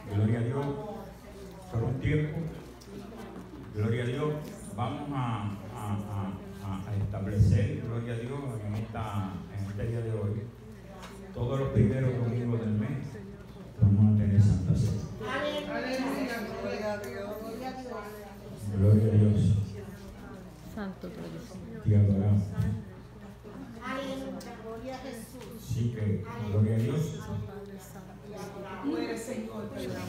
Gloria a Dios. Por un tiempo, gloria a Dios, vamos a establecer, gloria a Dios, en este día de hoy, todos los primeros domingos del mes, vamos a tener Santa Cena. Gloria a Dios. Santo Dios. Te adoramos. Gloria a Jesús. Sí, que gloria a Dios. Muere, Señor.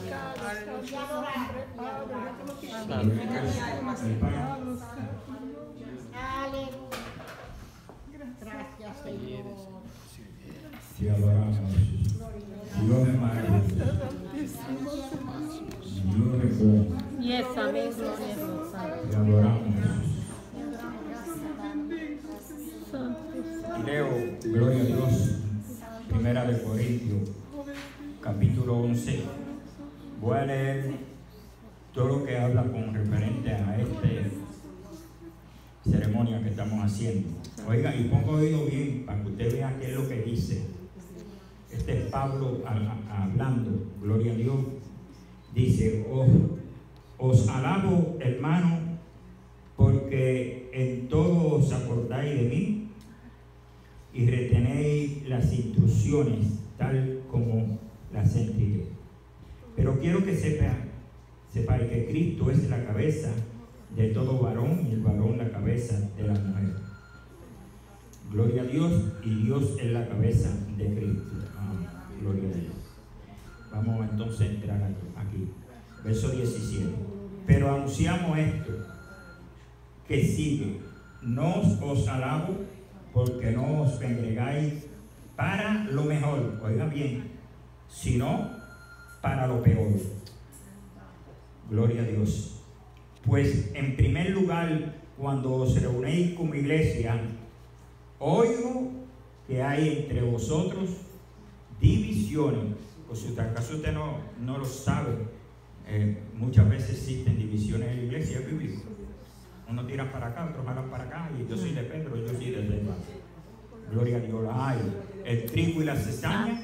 Gracias, Señor. Te adoramos. Dios es maravilloso. Dios es bueno. Yes, amén, gloria a Dios. Te adoramos. Leo, gloria a Dios, Primera de Corintios, capítulo 11. Voy a leer todo lo que habla con referente a esta ceremonia que estamos haciendo. Oiga, y pongo oído bien para que usted vea qué es lo que dice. Este es Pablo hablando, gloria a Dios. Dice, os alabo, hermano, porque en todo os acordáis de mí y retenéis las instrucciones tal como las entregué. Pero quiero que sepáis que Cristo es la cabeza de todo varón y el varón la cabeza de la mujer. Gloria a Dios, y Dios es la cabeza de Cristo. Gloria a Dios. Vamos entonces a entrar aquí. Verso 17. Pero anunciamos esto que sigue. No os alabo porque no os congregáis para lo mejor, oiga bien, sino para lo peor. Gloria a Dios. Pues en primer lugar, cuando os reunéis como iglesia, oigo que hay entre vosotros divisiones. Por si acaso usted no lo sabe, muchas veces existen divisiones en la iglesia bíblica. Unos tiran para acá, otros jalan para acá, y yo soy de Pedro, yo soy de Pedro. Gloria a Dios, la hay. El trigo y la cizaña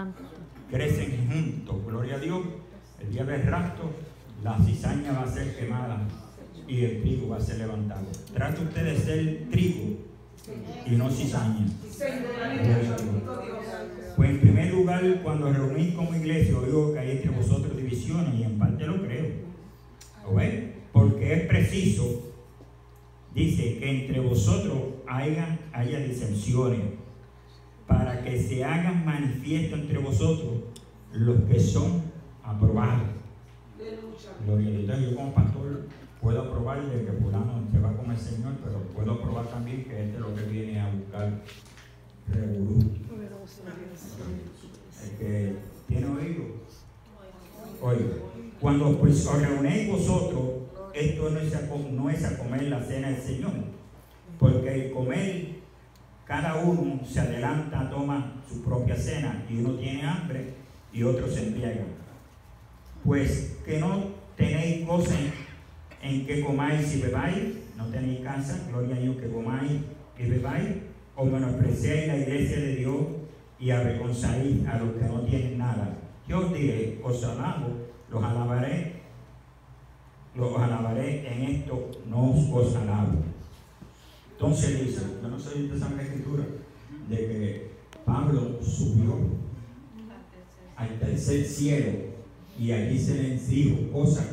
crecen juntos, gloria a Dios. El día del rapto, la cizaña va a ser quemada y el trigo va a ser levantado. Trate usted de ser trigo y no cizaña. Gloria a Dios. Pues en primer lugar, cuando reunís como iglesia, oigo que hay entre vosotros divisiones, y en parte lo creo. ¿Lo ven? Porque es preciso. Dice que entre vosotros haya disensiones, para que se hagan manifiesto entre vosotros los que son aprobados. Gloria a Dios. Yo como pastor puedo aprobar de que fulano se va con el Señor, pero puedo aprobar también que este es lo que viene a buscar revolú. El que tiene oído, oiga, cuando pues os reunéis vosotros, esto no es a comer la cena del Señor, porque el comer, cada uno se adelanta, toma su propia cena, y uno tiene hambre y otro se embriaga. Pues que no tenéis cosas en que comáis y bebáis, no tenéis casa, gloria a Dios, que comáis y bebáis, o menospreciáis la iglesia de Dios y avergonzáis a los que no tienen nada. Yo os diré, os alabo, los alabaré en esto, no os alabo. Entonces dice, yo no sé de esa escritura, de que Pablo subió al tercer cielo y allí se le dijo cosas,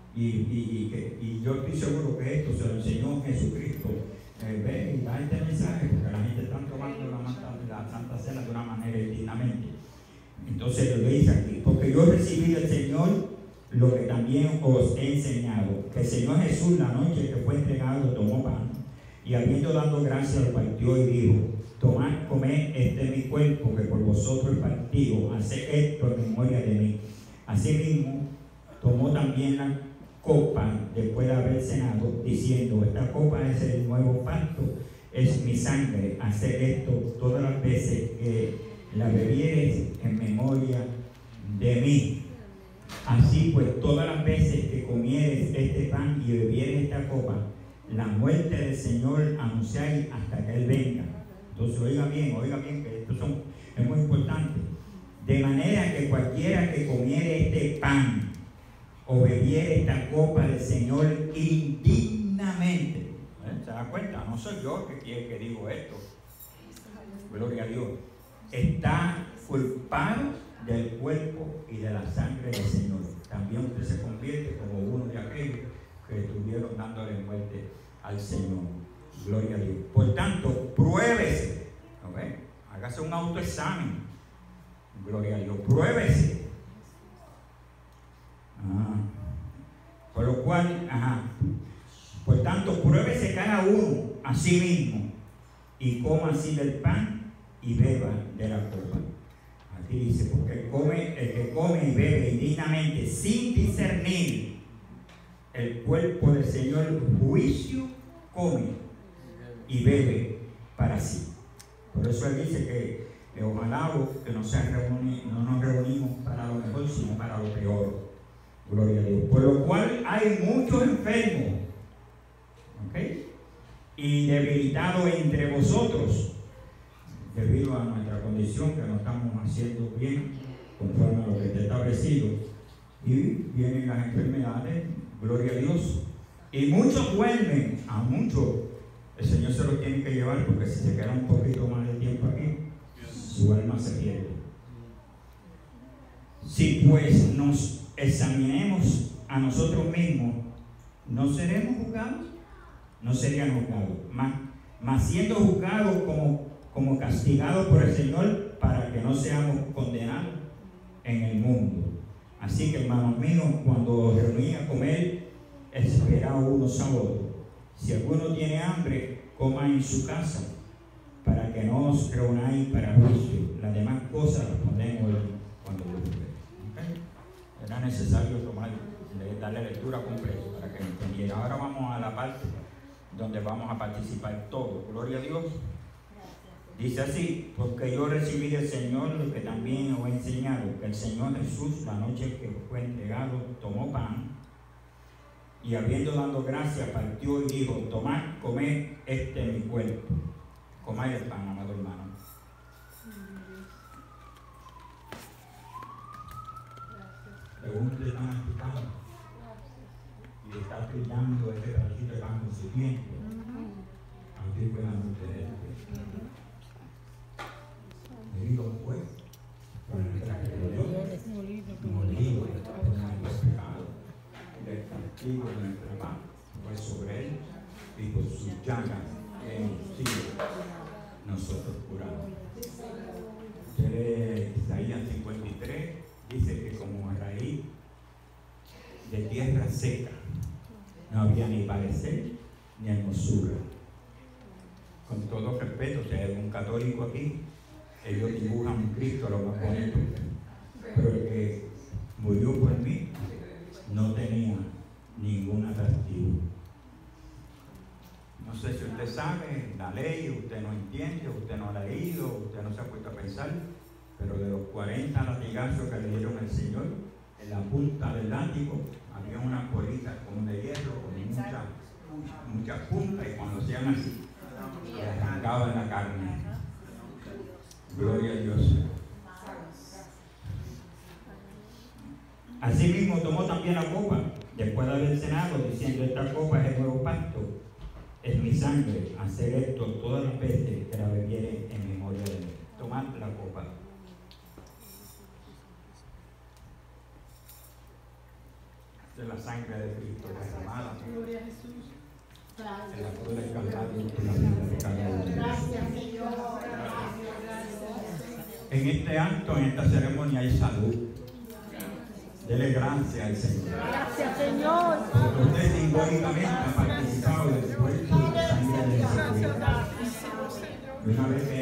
y yo estoy seguro que esto se lo enseñó Jesucristo. Ve y da este mensaje, porque la gente está tomando la Santa Cena de una manera indignamente. Entonces lo dice aquí, porque yo recibí del Señor lo que también os he enseñado, que el Señor Jesús, la noche que fue entregado, tomó pan, y habiendo dado gracias, lo partió y dijo: tomad, comed, este es mi cuerpo, que por vosotros es partido, haced esto en memoria de mí. Asimismo, tomó también la copa después de haber cenado, diciendo: esta copa es el nuevo pacto, es mi sangre, haced esto todas las veces que la bebiereis en memoria de mí. Así pues, todas las veces que comiereis este pan y bebiereis esta copa, la muerte del Señor anunciáis hasta que Él venga. Entonces oiga bien, que esto es muy importante. De manera que cualquiera que comiere este pan o bebiere esta copa del Señor indignamente. ¿Se da cuenta? No soy yo que digo esto. Gloria a Dios. Está culpado del cuerpo y de la sangre del Señor. También usted se convierte como uno de aquellos que estuvieron dándole muerte al Señor. Gloria a Dios. Por tanto, pruébese. ¿Okay? Hágase un autoexamen. Gloria a Dios. Pruébese. Por lo cual, por tanto, pruébese cada uno a sí mismo y coma así del pan y beba de la copa. Aquí dice, porque el que come y bebe indignamente sin discernir el cuerpo del Señor, juicio come y bebe para sí. Por eso él dice que ojalá que no nos reunimos para lo mejor, sino para lo peor. Gloria a Dios. Por lo cual hay muchos enfermos, y debilitados entre vosotros, debido a nuestra condición que no estamos haciendo bien conforme a lo que está establecido, y vienen las enfermedades. Gloria a Dios. Y muchos duermen. A muchos el Señor se los tiene que llevar, porque si se queda un poquito más de tiempo aquí, su alma se pierde. Si pues nos examinemos a nosotros mismos, ¿no seremos juzgados? No serían juzgados, mas siendo juzgados como castigados por el Señor, para que no seamos condenados en el mundo. Así que, hermanos míos, cuando os reuní a comer, esperad unos a otros. Si alguno tiene hambre, coma en su casa, para que no os reunáis para juicio. Las demás cosas respondemos cuando Dios vuelva. Era necesario darle lectura completa para que entendiera. Ahora vamos a la parte donde vamos a participar todos. Gloria a Dios. Dice así: porque yo recibí del Señor lo que también os he enseñado, que el Señor Jesús, la noche que fue entregado, tomó pan, y habiendo dado gracias, partió y dijo: tomad, comed, este es mi cuerpo. Comáis el pan, amado hermano. Según te están explicando, y está brillando este pedacito de pan con su tiempo, así fue la noche de él. Herido pues, con el traje de Dios, molido por nuestro pecado, del castigo de nuestra paz fue sobre él, y por sus llagas hemos sido nosotros curados. Isaías 53 dice que como a raíz de tierra seca no había ni parecer ni hermosura. Con todo respeto, si hay algún católico aquí, ellos dibujan un Cristo a lo más bonito, pero el que murió por mí no tenía ningún atractivo. No sé si usted sabe la ley, usted no entiende, usted no la ha leído, usted no se ha puesto a pensar, pero de los 40 latigazos que le dieron al Señor, en la punta del látigo había una colita como de hierro, con muchas puntas, y cuando hacían así, le arrancaban la carne. Gloria a Dios. Asimismo tomó también la copa, después de haber cenado, diciendo: esta copa es el nuevo pacto, es mi sangre, hacer esto todas las veces que la bebiere en memoria de mí. Tomad la copa. De la sangre de Cristo derramada. Gloria a Jesús. En la cruz del Calvario, por la vida de cada uno. Gracias, Señor. En este acto, en esta ceremonia, hay salud. Dele gracias al Señor. Gracias, Señor. Porque usted simbólicamente ha participado del cuerpo y la sangre de Jesucristo. Y una vez que